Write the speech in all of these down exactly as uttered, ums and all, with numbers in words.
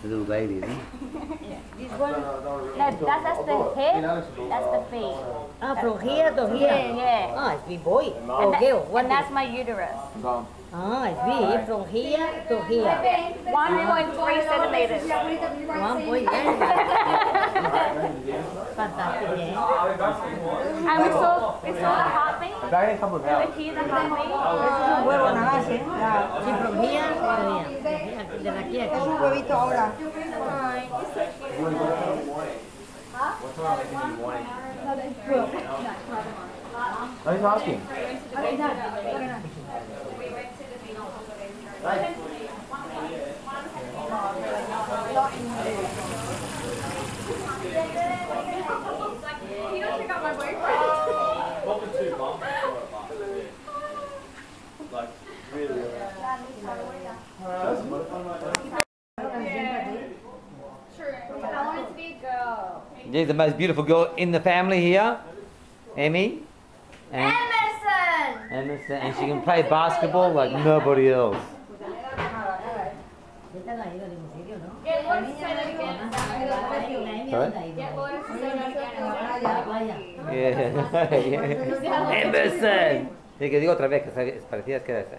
The little lady, isn't it? Yeah. This one, that, that's, that's the head, that's the face. Ah, from here to here? Yeah, yeah. Ah, it's big boy. And, Oh, that, girl. What and that's my uterus. Ah, it's big. From here to here. one point three centimeters. One point, yeah. Fantastic, yeah. And we saw, we saw the heartbeat. We could hear the heartbeat. Huevo naranja. Sí, from here to here. De aquí a aquí. Es un huevito ahora. I was asking. You don't check out my boyfriend. Like, really? True. I wanted to be a girl. Yeah, the most beautiful girl in the family here, Emmy. And Emerson! Emerson, and she can play basketball like nobody else. Get Lord to say that again. Sorry? Get Lord to say that again. Yeah, yeah. Emerson. Sí, que digo otra vez, que parecía que era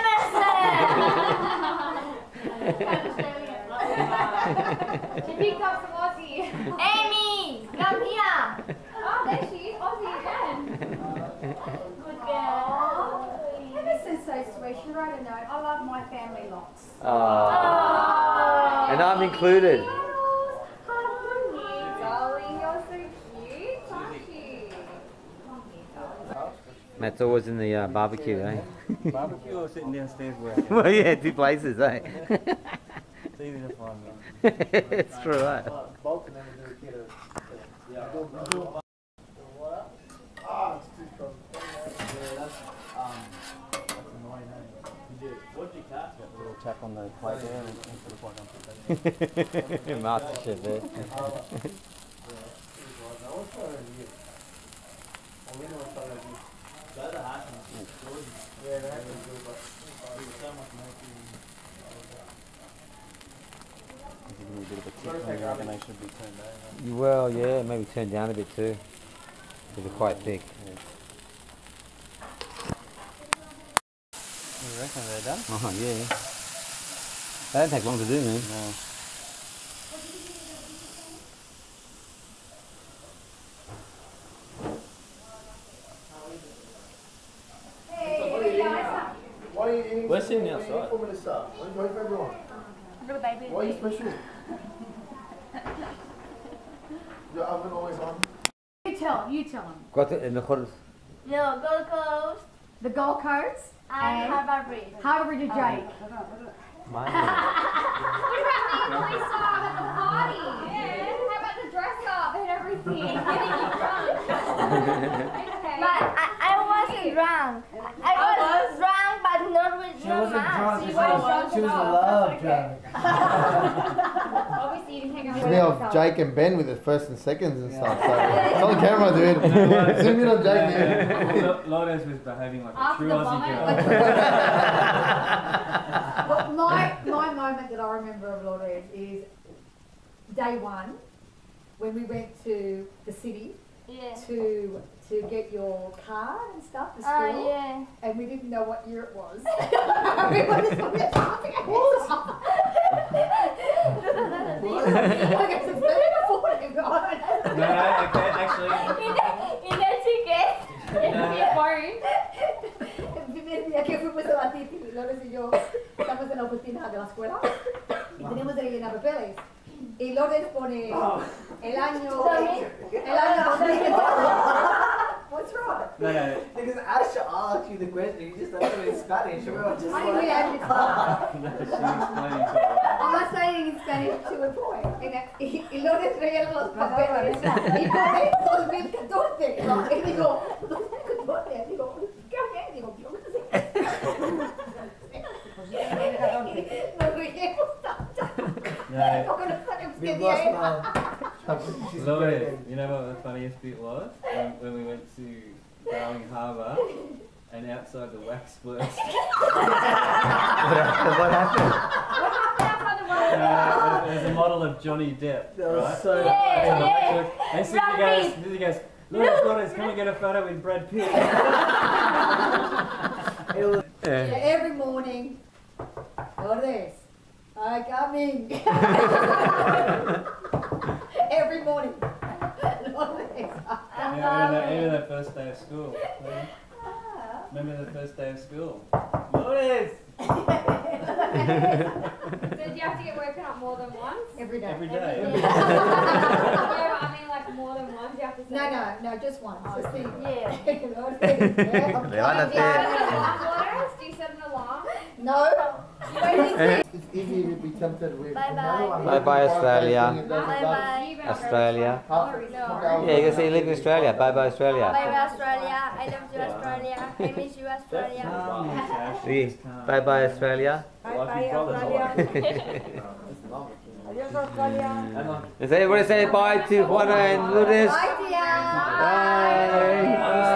She picked up some Aussie. Amy, come here. Oh, there she is, Aussie again. Good girl. Emerson's so sweet. She wrote a note. I love my family lots. Oh. And I'm included. Honey, darling, you're so cute, aren't you? Matt's always in the uh, barbecue, eh? Barbecue or sitting downstairs working? Well, yeah, two places, eh? It's easy to find that. It's true, eh? Both of them do a kid. Yeah. Ah, it's too strong. Yeah, that's um, that's annoying. Eh? You did. What did you catch? Got the little tap on the plate there and it's quite comfortable. Master chef there. Yeah, they have to do it, but there's so much making. There's a little bit of a tip on the oven, they should be turned over. Well, yeah, maybe turn down a bit too. Because they're quite thick. Yeah. You reckon they're done? Uh huh, yeah. They don't take long to do, man. No. Why are you eating? We're sitting what are you eating outside. for, Melissa? What are you doing for everyone? I've got a baby. Why are you special? Your oven always on? You tell him. You tell him. ¿Cuánto? El mejor. No, Gold Coast The Gold Coast and and Harvard Bridge. Harbour Bridge of Drake. Mine. What about me and Lisa at the party? Yeah. How about the dress up and everything? Getting you drunk. Okay. But I, I wasn't drunk. I was drunk, but not with She no wasn't mask. drunk, She she was was, drunk she was enough. love That's drunk. Obviously, you didn't hang out It's with me her. of Jake and Ben with the first and seconds and stuff. So it's on camera, dude. Zoom in on Jake, dude. Lourdes was behaving like a After true the Aussie vomit. girl. But my, my moment that I remember of Lourdes is day one when we went to the city Yeah. to to get your card and stuff for school. Oh, yeah. And we didn't know what year it was. we were just we were laughing at it. Okay, so thirty or forty, God. No, no, okay, actually. In the, in the ticket. No. Your phone. El primer día que fuimos a la Titi, Lourdes y yo estamos en la oficina de la escuela y tenemos que llenar papeles. Y Lourdes pone el año, el año dos mil catorce. What's wrong? No, no, Because Asha asked you the question, you just answered in Spanish. We were just I really am. no, she's explaining to her. I'm saying in Spanish to a boy. Y, y Lourdes rellena los papeles y pone dos mil catorce. Y digo, dos mil catorce. Digo, ¿qué haces? Digo, yo no sé. Nos reímos tanto. No. Porque no sabemos We qué lost día era. now. She's Lourdes, great. you know what the funniest bit was? When, when we went to Darling Harbour and outside the wax works. What happened? What happened outside the Uh, there's a model of Johnny Depp, That was right? so Yeah, And yeah. and Susie Brad goes, Pitt. Susie goes, Lourdes, Lourdes, come and get a photo with Brad Pitt. It was Every morning, Lourdes, I coming. Every morning. Lourdes. Remember that, even that first day of school. Remember the first day of school? Lourdes! Did you have to get woken up more than once? Every day. Every day. Yeah, but I mean like more than once. You have to say. No, no, no, just once. Just think. Yeah. Lourdes, yeah, I'm Do you Levántate. set an alarm, Lourdes? Do you set an alarm? No. Wait, It's easy to be tempted with. Bye-bye. Bye-bye, Australia. Bye-bye. You better Australia. go. Yeah, you can say you live in Australia. Bye bye, Australia. Bye-bye, Australia. I love you, Australia. I miss you, Australia. Calm, Miss Ash, Oui. just calm. Bye bye, Australia. Bye Like bye, your brother's Australia. like- Adios, Australia. And like, Does everybody say bye to Juana and Lourdes? Bye, dear. Bye.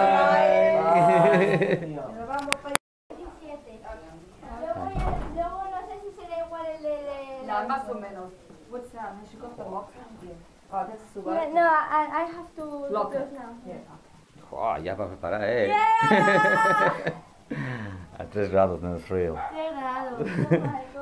Nos vamos para diecisiete. Luego, ya- luego no sé si será igual el de... No, más o menos. What's that? Has she got the locker? Yeah. Oh, that's No, super. no, I, I have to Lock close it. now. Oh, ya para preparar, eh. Yeah! A tres grados menos frío. Qué raro. Oh my God.